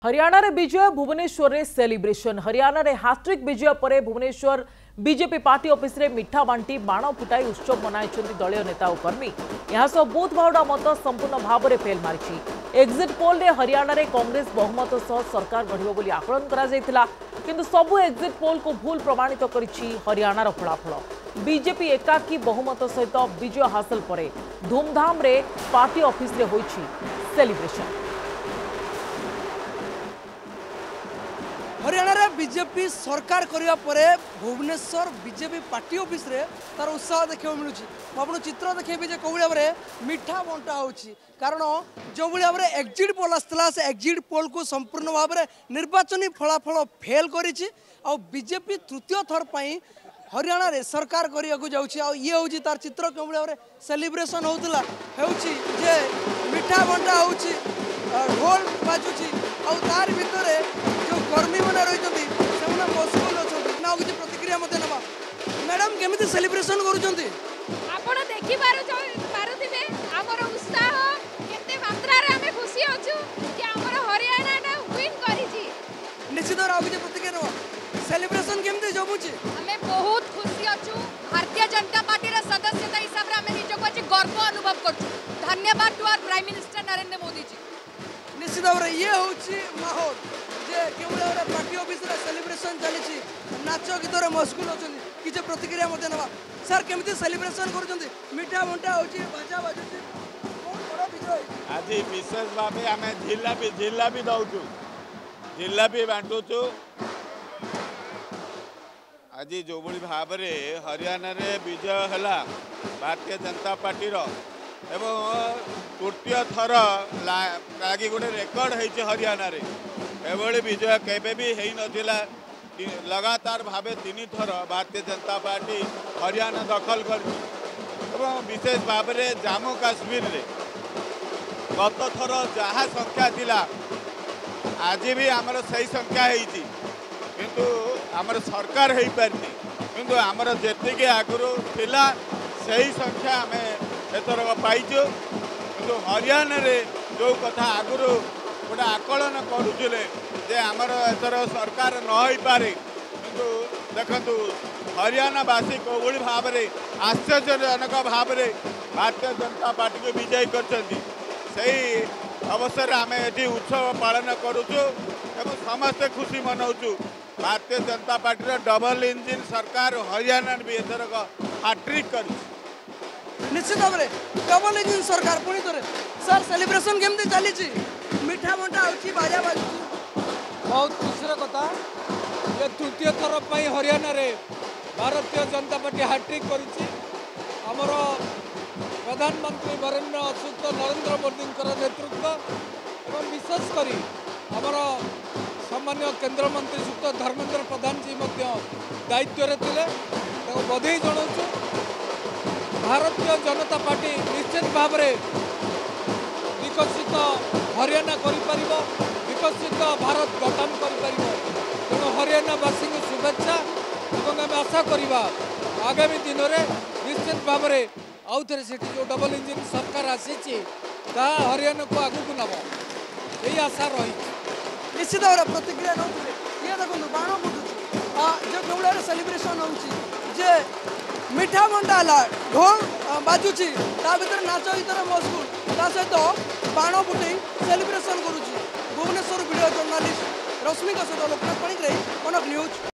हरियाणा रे विजय भुवनेश्वर रे सेलिब्रेशन। हरियाणा रे हाट्रिक विजय पर भुवनेश्वर बीजेपी पार्टी ऑफिस रे मिठा बांटी बाण फुटाई उत्सव मनाई दलीय नेता और कर्मी। यह सब बूथ भावड़ा मत संपूर्ण भाव में फेल मारी। एक्जिट पोल रे हरियाणा रे कांग्रेस बहुमत सह सरकार गढ़ बोली आकलन करा जायतिला, किंतु सबु एक्जिट पोल को भूल प्रमाणित करिछि हरियाणार फलाफल। बीजेपी एकाकी बहुमत सहित विजय हासिल पर धूमधाम रे पार्टी ऑफिस रे होइछि सेलिब्रेशन। हरियाणा रे बीजेपी सरकार करिया परे भुवनेश्वर बीजेपी पार्टी ऑफिस रे तार उत्साह देखा मिलूँ। आपको चित्र देखेबी जे कौन भाव में मिठा बंटा होची, कारण जो भाव में एक्जिट पोल आसला से एक्जिट पोल को संपूर्ण भाव में निर्वाचनी फलाफल फेल करिछि। आ बीजेपी तृतीय थर पर हरियाणा रे सरकार करिया को जाउछि। आ ये होची तार चित्र कौन भाव में सेलिब्रेशन होतला होची जे मिठा बंटा होची, ढोल बाजुछि। आ तार भितरे जो कर्मी मैंने रही मशगुल अच्छा ना किसी प्रतिक्रिया मत ना। मैडम केमी सेलिब्रेशन करुँच आपण देखि पारुथिबे हमर उत्साह केते मात्रा रे हमें खुशी अछु कि हमर हरियाणा ना विन करिछि। निश्चित आ किसी प्रतिक्रिया ना सेलिब्रेशन केमते जमुछि हमें बहुत खुशी अछु। भारतीय जनता पार्टी रा सदस्यता हिसाब रे हमें निजको अछि गर्व अनुभव करछु। धन्यवाद to our prime minister Narendra Modi ji. निश्चित भाव ये होछि माहौल जे केवल पार्टी ऑफिस रे सेलिब्रेशन चली नाच गीत मशगुल अच्छा किसी प्रतिक्रिया मत ना। सर केमी सेलिब्रेशन करुँच मिठा बंटा होची बाजा बाजुची बहुत बड़ा विजय। आज विशेष भाव आम जिलापी दौचु जिलापी बांटुचु। आज जो भाव में हरियाणा रे विजय है भारतीय जनता पार्टी एवं तृतीय थर लगी गोटे रेकर्ड होती हरियाणा रे एभली विजय केबे भी है नथिला। लगातार भावे 3 थर भारतीय जनता पार्टी हरियाणा दखल कर विशेष भाव में जम्मू काश्मीर रे गत थर जहाँ संख्या थिला आज भी आमर सही संख्या होती, किंतु आमर सरकार हो पारनी, किंतु आमर जी आगुरी थिला सही संख्या आम एथर पाइचु। किंतु हरियाणा रे जो कथा आगुरी गोटे आकलन करुले जे आमर एथर सरकार न हो पारे, किंतु देखु हरियाणावासी कौली भाव में आश्चर्यजनक भाव में भारतीय जनता पार्टी को विजयी कर अवसर आम ये उत्सव पालन करुचु एवं समस्ते खुशी मनाऊँ। Bharatiya Janata party double engine सरकार हरियाणा भी एथरक हाट्रिक कर। निश्चित भाव में डबल इंजिन सरकार पुणी थे। सर सेलिब्रेशन केमती चली मिठा बंटा होची बाजा बाजुची बहुत खुशी कथा। ये तृतीय थर पर हरियाणा रे भारतीय जनता पार्टी हाट्रिक करिछि। हमर प्रधानमंत्री वरेण्य अच्युत नरेंद्र मोदी नेतृत्व एवं विशेषकर हमर सम्मान्य केंद्र मंत्री श्री धर्मेंद्र प्रधान जी दायित्व रे थिले बधाई जनाऊँ। भारतीय जनता पार्टी निश्चित भाव में विकसित हरियाणा कर विकसित भारत गठन कर। तेणु हरियाणावासी को शुभेच्छा और आम आशा करवा आगामी दिन में निश्चित भाव में आउ थे जो डबल इंजिन सरकार आसी हरियाणा को आगू नब यही आशा रही। निश्चित भाव में प्रतिक्रिया नौ ये देखो बाण फुटुची जो केवल सेलिब्रेशन होचे मिठा बंटा है ढोल बाजुची भर नाच गीत मशगुल सहित बाण फुटे सेलिब्रेशन करुच्ची। भुवनेश्वर वीडियो जर्नालीस्ट रश्मिका सहित लोकनाथ पाणिग्राही कनक न्यूज।